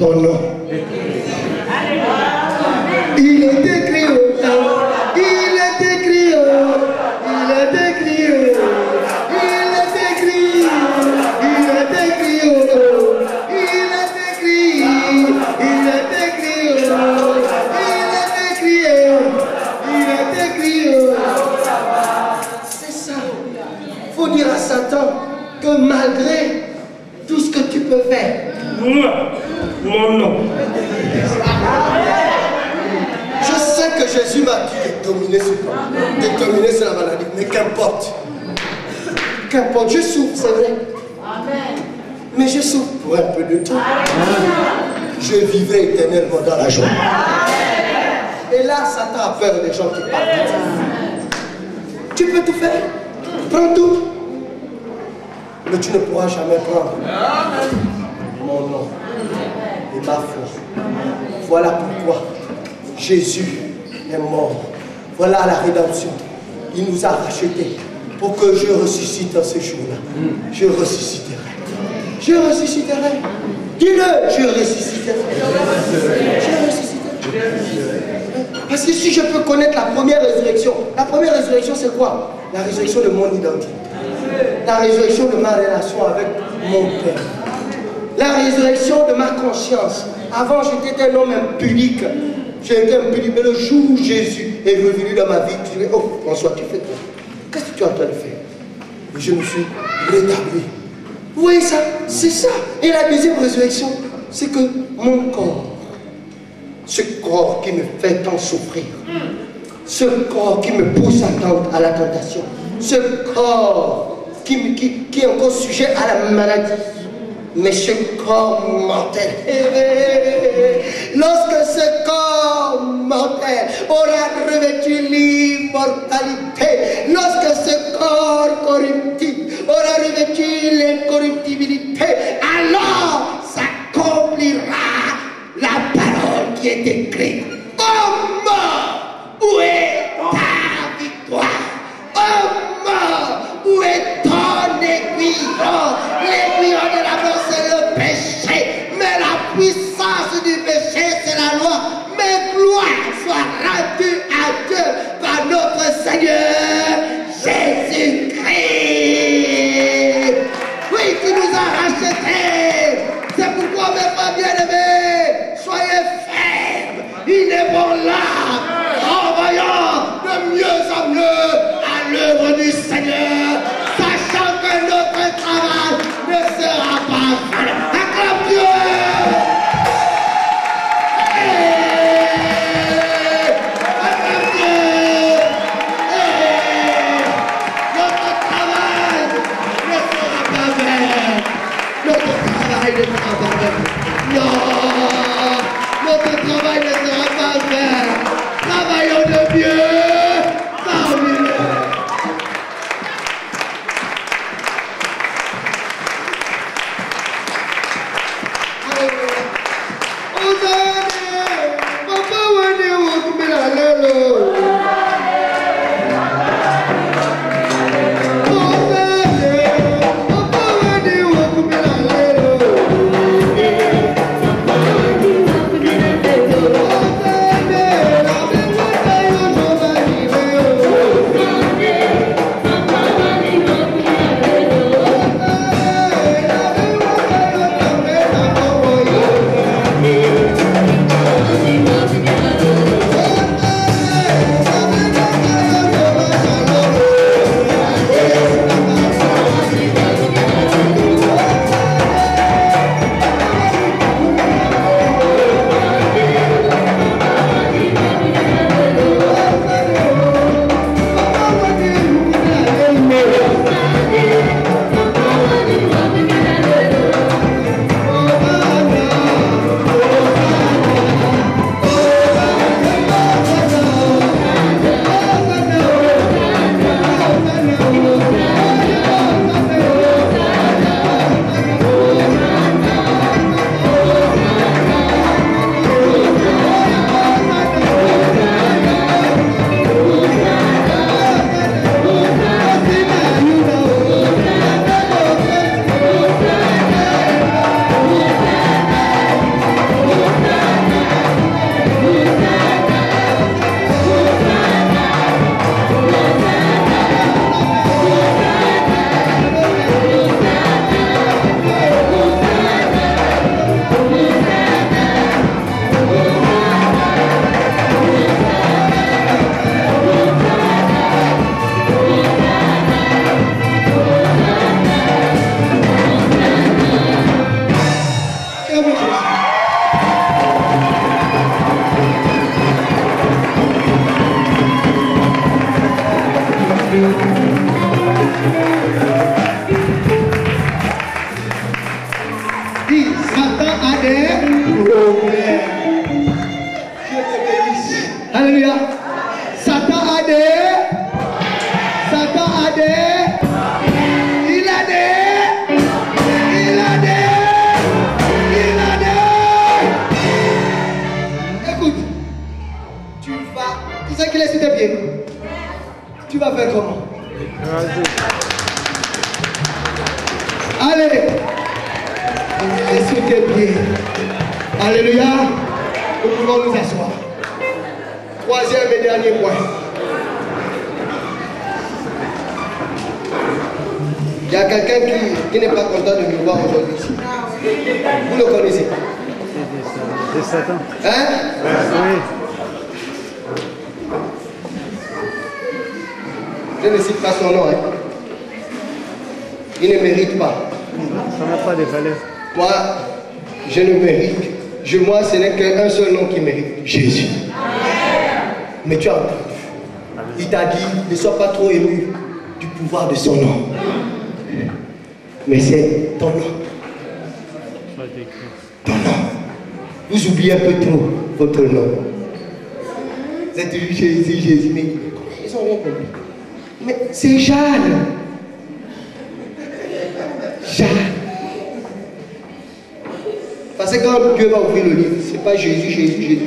ton nom. Il est écrit au temps, il est écrit au, il est écrit au, il est écrit, il est écrit au, il est écrit, il est écrit au, il est écrit au, il est écrit au. C'est ça. Faut dire à Satan que malgré tout ce que tu peux faire, Mon nom. je sais que Jésus m'a dit de dominer sur toi, de dominer sur la maladie, mais qu'importe. Qu'importe, je souffre, c'est vrai. Mais je souffre pour un peu de temps. Je vivais éternellement dans la joie. Et là, Satan a peur des gens qui parlent. Tu peux tout faire. Prends tout. Mais tu ne pourras jamais prendre mon nom et ma foi. Voilà pourquoi Jésus est mort. Voilà la rédemption. Il nous a rachetés pour que je ressuscite ce jour-là. Je ressusciterai. Je ressusciterai. Dis-le, je ressusciterai. Je ressusciterai. Parce que si je peux connaître la première résurrection c'est quoi? La résurrection de mon identité. La résurrection de ma relation avec mon Père. La résurrection de ma conscience. Avant, j'étais un homme impudique. J'étais impudique, mais le jour où Jésus est revenu dans ma vie, je disais, oh, François, tu fais quoi? Qu'est-ce que tu es en train de faire? Et je me suis rétabli. Vous voyez ça? C'est ça. Et la deuxième résurrection, c'est que mon corps, ce corps qui me fait tant souffrir, ce corps qui me pousse à la tentation, ce corps qui est encore sujet à la maladie, mais ce corps mortel, lorsque ce corps mortel aura revêtu l'immortalité, lorsque ce corps corruptible aura revêtu l'incorruptibilité, alors s'accomplira la parole qui est écrite. Oh mort, où est ta victoire? Oh mort, où est ton aiguillon? L'aiguillon de la mort, c'est le péché, mais la puissance du péché, c'est la loi. Mais gloire soit rendue à Dieu par notre Seigneur Jésus-Christ. Oui, qui nous a rachetés. C'est pourquoi, mes frères bien-aimés, soyez fermes, inébranlables, travaillant de mieux en mieux à l'œuvre du Seigneur, sachant que notre travail ne sera pas vain. Acclame Dieu! Acclame Dieu! Notre travail ne sera pas vain. Notre travail ne sera pas vain. Non! Notre travail ne sera pas vain. Travaillons de mieux parmi nous. Aime Dis, Satan a des problèmes. Je te bénisse. Alléluia. Satan a des. Satan a des. Il a des. Il a des. Il a des. Écoute, tu vas. Tu sais qu'il est sur tes pieds. Tu vas faire comment? Allez. Il est sur tes pieds. Alléluia. Nous pouvons nous asseoir. Troisième et dernier point. Il y a quelqu'un qui n'est pas content de me voir aujourd'hui ici. Vous le connaissez? C'est Satan. Hein? Oui. Je ne cite pas son nom. Hein. Il ne mérite pas. Ça n'a pas de valeur. Moi, je ne mérite. Moi, ce n'est qu'un seul nom qui mérite. Jésus. Mais tu as entendu. Il t'a dit, ne sois pas trop ému du pouvoir de son nom. Mais c'est ton nom. Ton nom. Vous oubliez un peu trop votre nom. Vous êtes toujours Jésus, Jésus, mais ils ont rien compris. Mais c'est Jeanne. Jeanne. Parce que quand Dieu va ouvrir le livre, c'est pas Jésus, Jésus, Jésus.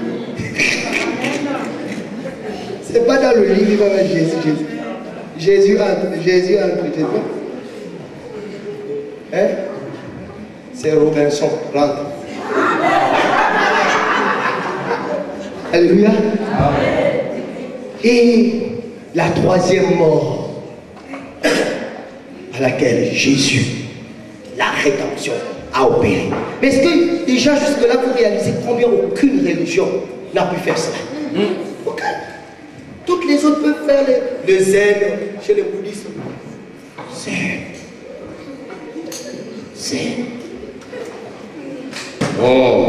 C'est pas dans le livre, il va mettre Jésus, Jésus. Jésus entre, Jésus entre, tu sais pas? Hein? C'est Robinson, rentre. Alléluia. Et la troisième mort à laquelle Jésus, la rédemption, a opéré. Mais est-ce que déjà jusque-là vous réalisez combien aucune religion n'a pu faire cela? Aucune. Toutes les autres peuvent faire le zen chez les bouddhistes. Zen. Oh.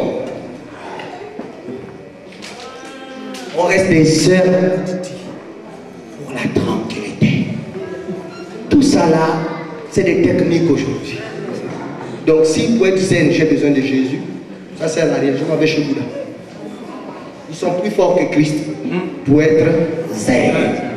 On reste des heures pour la tranquillité. Tout ça là, c'est des techniques aujourd'hui. Donc si pour être zen, j'ai besoin de Jésus, ça sert à rien, je m'en vais chez Bouddha. Ils sont plus forts que Christ pour être zen.